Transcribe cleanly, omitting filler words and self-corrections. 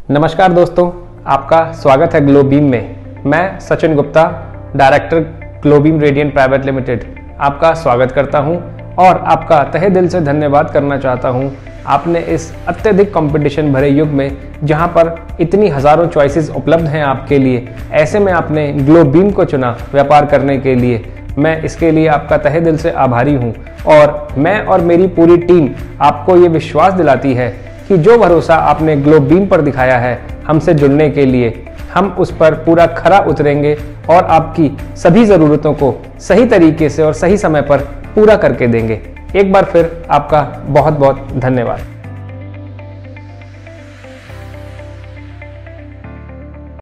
नमस्कार दोस्तों, आपका स्वागत है ग्लोबीम में। मैं Sachin Gupta, director Globeam radiant private limited, आपका स्वागत करता हूं और आपका तहे दिल से धन्यवाद करना चाहता हूं। आपने इस अत्यधिक कंपटीशन भरे युग में, जहां पर इतनी हज़ारों चॉइसेस उपलब्ध हैं आपके लिए, ऐसे में आपने ग्लोबीम को चुना व्यापार करने के लिए। मैं इसके लिए आपका तहे दिल से आभारी हूं और मैं और मेरी पूरी टीम आपको ये विश्वास दिलाती है कि जो भरोसा आपने ग्लोबीम पर दिखाया है हमसे जुड़ने के लिए, हम उस पर पूरा खरा उतरेंगे और आपकी सभी ज़रूरतों को सही तरीके से और सही समय पर पूरा करके देंगे। एक बार फिर आपका बहुत बहुत धन्यवाद।